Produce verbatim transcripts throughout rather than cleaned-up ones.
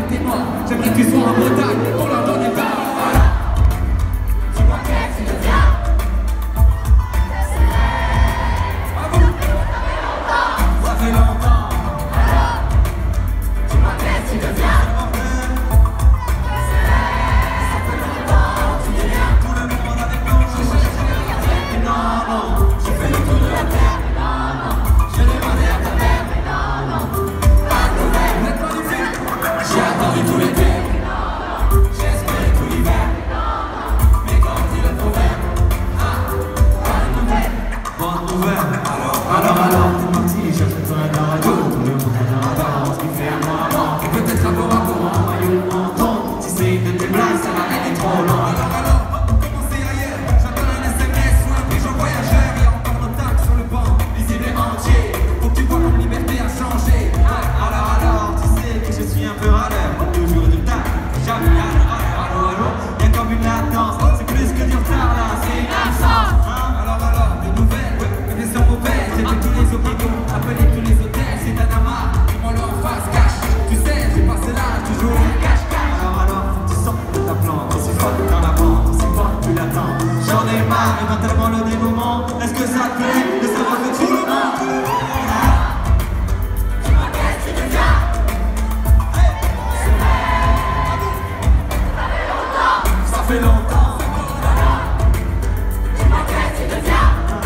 que t'es mort. J'aimerais que tu sois en Bretagne pour leur donner ta. Dis-moi qu'est-ce que tu deviens. Ça fait longtemps. Alors, dis-moi qu'est-ce que tu deviens. Est-ce que ça te plaît de savoir que tout le monde dis-moi qu'est-ce que tu deviens. ça fait longtemps. Dis-moi qu'est-ce que tu deviens.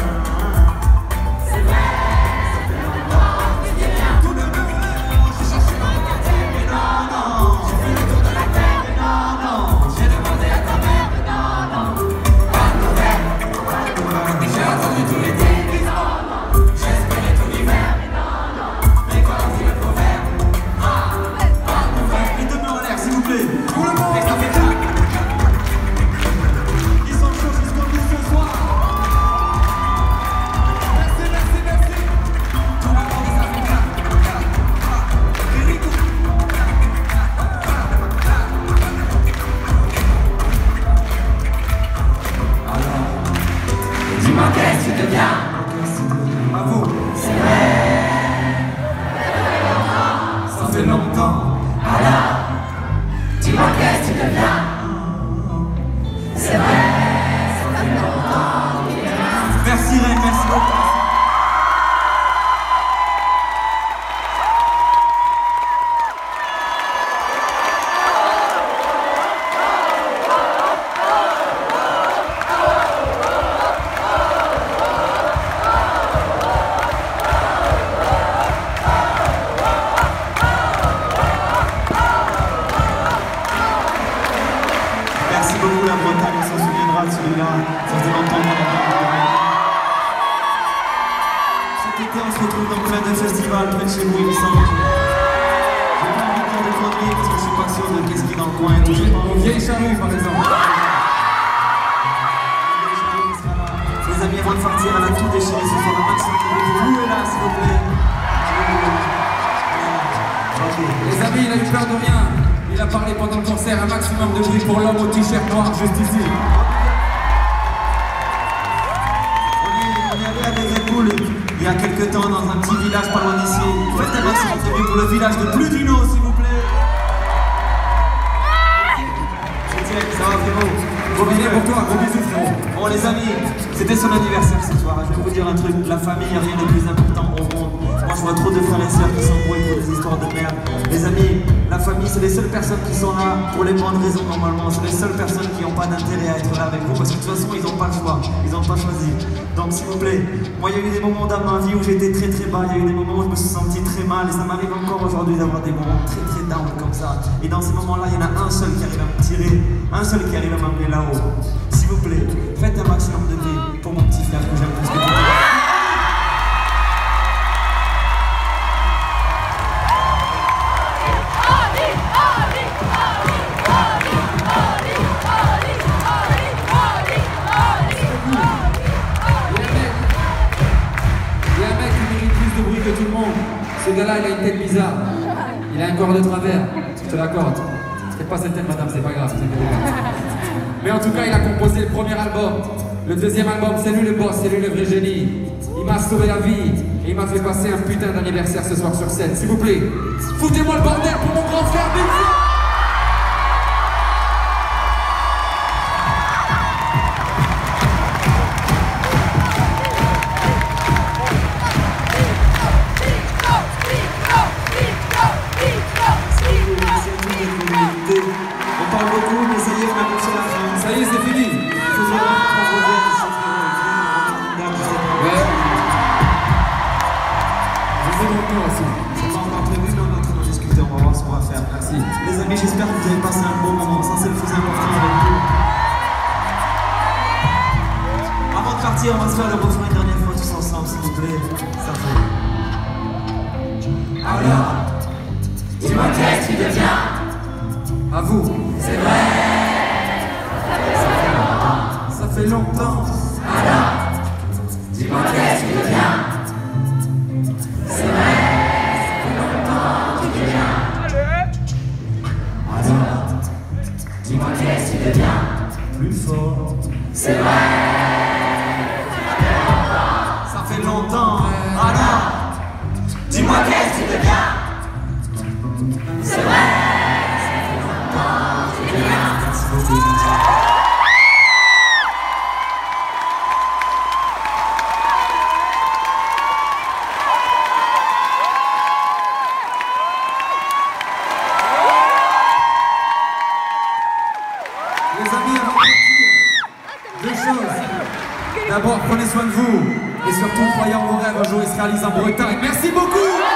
C'est vrai, ça fait longtemps que tu deviens. Tout le monde, j'ai cherché dans la terre, mais non, non. J'ai fait le tour de la terre, mais non, non. J'ai demandé à ta mère, mais non, non. Pas de nouvelles, pas de nouvelles. J'ai attendu tout l'été, mais non, non. J'ai espéré tout l'hiver, mais non, non. Mais quand on dit le proverbe, ah, pas de nouvelles. Les deux mains en l'air, s'il vous plaît. Tout le monde, et ça fait clap. Ils sont chauds jusqu'au bout ce soir. Merci, merci, merci. Tout le monde, et ça fait clap. Rico. Alors, Dis-moi qu'est-ce que tu deviens. à vous. C'est vrai, Ça fait longtemps. alors, dis-moi qu'est-ce que tu deviens. C'est vrai, ça fait longtemps que tu deviens. Merci Reine, merci beaucoup. Merci beaucoup la Bretagne, on s'en souviendra de celui-là. Ça faisait longtemps qu'on a pas. Cet été, on se retrouve dans plein de festivals près de chez vous, il me semble. J'ai pas envie de dire de conneries parce que je suis pas sûr de qu'est-ce qui est dans le coin. Au Vieille Charrue, par exemple. Les amis, avant de partir, à la tout déchirée ce soir, un maximum de bruit. Vous est là, s'il vous plaît. Les amis, il a eu peur de rien. Il a parlé pendant le concert, un maximum de bruit pour l'homme au t-shirt noir juste ici. On est, on est allé à des épaules il y a quelques temps dans un petit village pas loin d'ici. Faites un maximum de bruit pour le village de Pludino, s'il vous plaît. C'est direct, ça va frérot. Gros bisous pour toi, gros bisous frérot. Bon les amis, c'était son anniversaire ce soir. Je vais vous dire un truc, la famille, rien de plus important au monde. Moi je vois trop de frères et sœurs qui s'embrouillent pour des histoires de merde. Les amis, la famille c'est les seules personnes qui sont là pour les bonnes raisons normalement. C'est les seules personnes qui n'ont pas d'intérêt à être là avec vous parce que de toute façon ils n'ont pas le choix, ils n'ont pas choisi. Donc s'il vous plaît, moi il y a eu des moments dans ma vie où j'étais très très bas, il y a eu des moments où je me suis senti très mal et ça m'arrive encore aujourd'hui d'avoir des moments très très down comme ça. Et dans ces moments-là, il y en a un seul qui arrive à me tirer, un seul qui arrive à m'amener là-haut. S'il vous plaît, faites un maximum de bruit pour mon petit frère que j'aime plus que tout. Tout le monde, ce gars-là il a une tête bizarre, il a un corps de travers, je te l'accorde. C'est pas cette tête madame, c'est pas grave, c'est mais en tout cas il a composé le premier album, le deuxième album, c'est lui le boss, c'est lui le vrai génie. Il m'a sauvé la vie et il m'a fait passer un putain d'anniversaire ce soir sur scène, s'il vous plaît. Foutez-moi le bordel pour mon grand frère Big Flo. Merci. Les amis, j'espère que vous avez passé un bon moment. Ça, c'est le plus important avec vous. Avant de partir, on va se faire le refrain une dernière fois tous ensemble, s'il vous plaît. Ça fait. Alors, dis-moi qu'est-ce qui devient. À vous. C'est vrai. Ça fait longtemps. Alors, dis-moi qu'est-ce qui devient. C'est vrai. Ça fait longtemps que tu viens. Alors, dis-moi qu'est-ce qui devient. Plus fort. C'est vrai. Ça fait longtemps. Alors, Dis-moi qu'est-ce qui devient. C'est vrai. Les amis, avant de partir, deux choses. D'abord, prenez soin de vous. Et surtout, croyez en vos rêves, un jour ils se réalisent en Bretagne. Merci beaucoup.